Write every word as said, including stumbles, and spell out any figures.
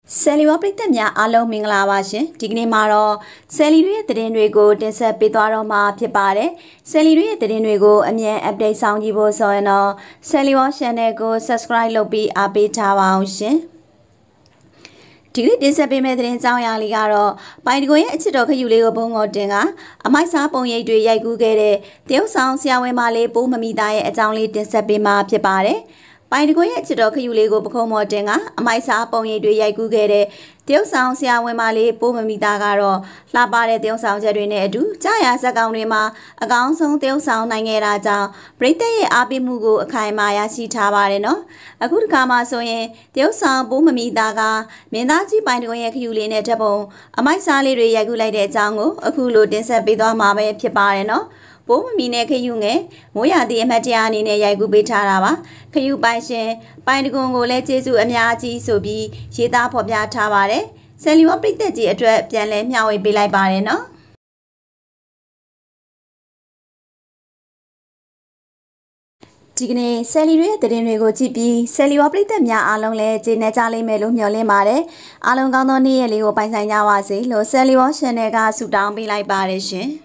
ဆယ်လီဝပရိသတ်များအားလုံးမင်္ဂလာပါရှင်ဒီကနေ့မှာတော့ဆယ်လီတွေရဲ့သတင်းတွေကိုတင်ဆက်ပေးသွားတော့မှာဖြစ်ပါတယ်ဆယ်လီတွေရဲ့သတင်းတွေကိုအမြန် update ဆောင်ကြည့်ဖို့ဆိုရင်တော့ဆယ်လီဝ channel ကို subscribe လုပ်ပြီးအားပေးထားပါအောင်ရှင်ဒီကနေ့တင်ဆက်ပေးမယ့်သတင်းကြောင်းရာလေးကတော့ပိုင်တကွန်ရဲ့အချစ်တော်ခယူလေးကိုဘုံငေါ်တင်ကအမိုက်စားပုံရိပ်တွေရိုက်ကူးခဲ့တဲ့တရုတ်ဆောင်ဆရာဝန်မလေးပိုးမမီသားရဲ့အကြောင်းလေးတင်ဆက်ပေးမှာဖြစ်ပါတယ်ပိုင်တကွန်ရဲ့အချစ်တော်ခယူလေးကိုပခုံးမော်တင်ကအမိုက်စားပုံရိပ်တွေရိုက်ကူးခဲ့တဲ့တရုတ်ဆောင်ဆရာဝန်မလေးပိုးမမီသားကတော့လှပတဲ့တရုတ်ဆောင်ချက်တွေနဲ့အတူကြာရဇက်ကောင်တွေမှာအကောင်းဆုံးတရုတ်ဆောင်နိုင်ခဲ့တာကြောင့်ပရိသတ်ရဲ့အားပေးမှုကိုအခိုင်အမာရရှိထားပါတယ်နော်အခုဒီကမှာဆိုရင်တရုတ်ဆောင်ပိုးမမီသားကမင်းသားကြီးပိုင်တကွန်ရဲ့ခယူလေးနဲ့ဓာတ်ပုံအမိုက်စားလေးတွေရိုက်ကူးလိုက်တဲ့အကြောင်းကိုအခုလိုတင်ဆက်ပေးသွားမှာပဲဖြစ်ပါတယ်နော်ပိုးမမီနဲ့ခယူငယ်မိုးရသည့်အမတ်တရားအနေနဲ့ရိုက်ကူးပေးထားတာပါခယူပိုင်ရှင်ပိုင်တကွန်ကိုလည်းကျေးဇူးအများကြီးဆိုပြီးရေးသားဖော်ပြထားပါတယ်ဆယ်လီဝပရိသတ်ကြီးအတွက်ပြန်လဲမျှဝေပေးလိုက်ပါတယ်နော်ဒီကနေ့ဆယ်လီတွေရဲ့သတင်းတွေကိုကြည့်ပြီးဆယ်လီဝပရိသတ်များအားလုံးလည်းကျေနပ်ကြလိမ့်မယ်လို့မျှော်လင့်ပါတယ်အားလုံးကောင်းသောနေ့ရက်လေးကိုပိုင်ဆိုင်ကြပါစေလို့ဆယ်လီဝ channel ကဆုတောင်းပေးလိုက်ပါတယ်ရှင်